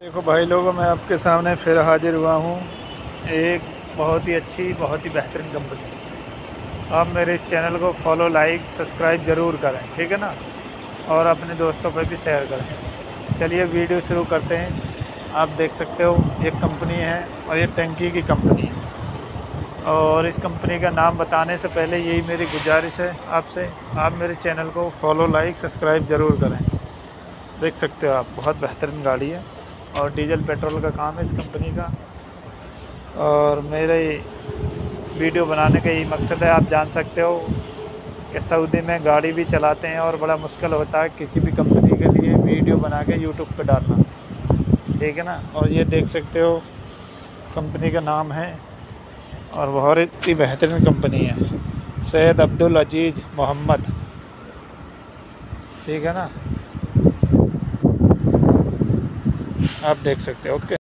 देखो भाई लोगों, मैं आपके सामने फिर हाजिर हुआ हूँ एक बहुत ही अच्छी, बहुत ही बेहतरीन कंपनी। आप मेरे इस चैनल को फॉलो, लाइक, सब्सक्राइब ज़रूर करें, ठीक है ना। और अपने दोस्तों पर भी शेयर करें। चलिए वीडियो शुरू करते हैं। आप देख सकते हो ये कंपनी है और ये टंकी की कंपनी है। और इस कंपनी का नाम बताने से पहले यही मेरी गुजारिश है आपसे, आप मेरे चैनल को फॉलो, लाइक, सब्सक्राइब ज़रूर करें। देख सकते हो आप, बहुत बेहतरीन गाड़ी है और डीजल पेट्रोल का काम है इस कंपनी का। और मेरे वीडियो बनाने का यही मकसद है। आप जान सकते हो कि सऊदी में गाड़ी भी चलाते हैं और बड़ा मुश्किल होता है किसी भी कंपनी के लिए वीडियो बना के यूट्यूब पे डालना, ठीक है ना। और ये देख सकते हो कंपनी का नाम है और बहुत ही बेहतरीन कंपनी है, सैयद अब्दुल अजीज़ मोहम्मद, ठीक है ना। आप देख सकते हो। ओके।